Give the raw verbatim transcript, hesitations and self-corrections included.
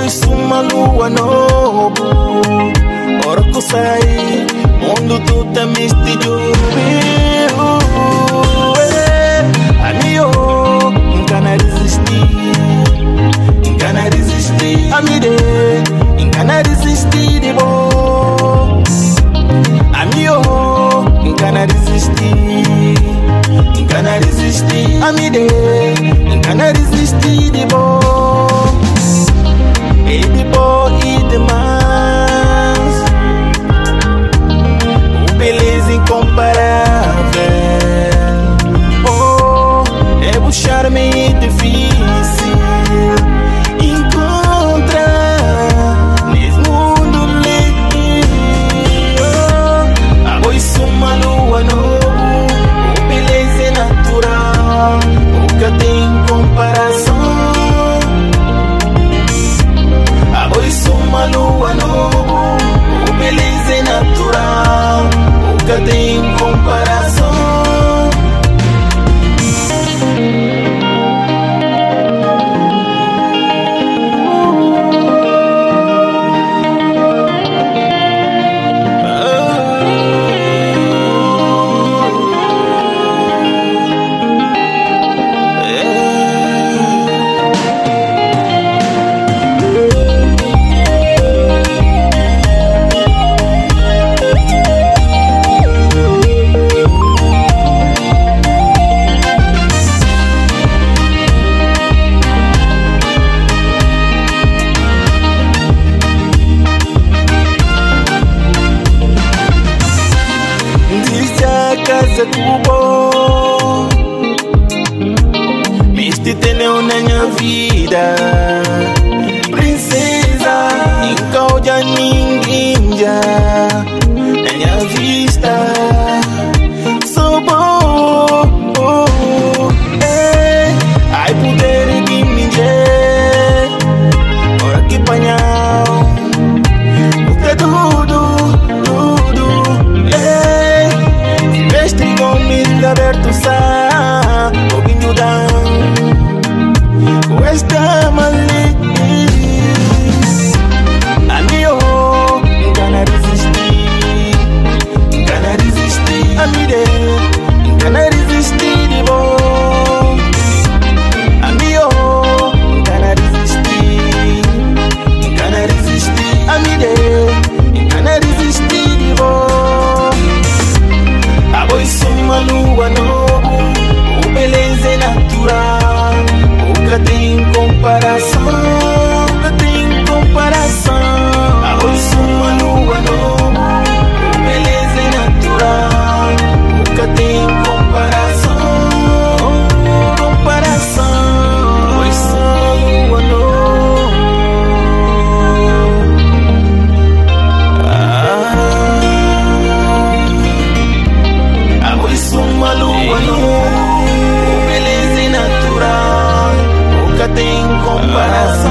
voz uma lua nova. Ora que eu saí, mundo tu te miste de amigo, nunca na resisti, nunca na resisti. Amigo, nunca na resisti de bo. Amigo, nunca na resisti, nunca na resisti. Amigo, nunca na resisti de bo. E de bo e demais, o beleza incomparável. Oh, é o charme difícil encontrar nesse mundo lindo. A voz uma lua nova, o beleza é natural, nunca tem comparação. Uma lua nova, o beleza é natural, nunca tem comparação. Casa tubo, viste tener una minha vida, princesa, nunca já ninguém já na minha vista. Sou bom, oh, eh, ai poder de me ver, ora que panhão, é tudo. Aberto sa o guinhudan com esta mali. Amigo, nunca na resisti, nunca na resisti. Amigo, nunca na resisti de bom. Amigo, nunca na resisti, nunca na resisti. Amigo, nunca na resisti de bom. A voz uma lua nova, o beleza é natural, nunca tem comparação, nunca tem comparação. A voz uma lua nova, o beleza é natural, nunca tem comparação, comparação. A voz uma lua nova. Uma lua nova, o beleza é natural, nunca tem comparação.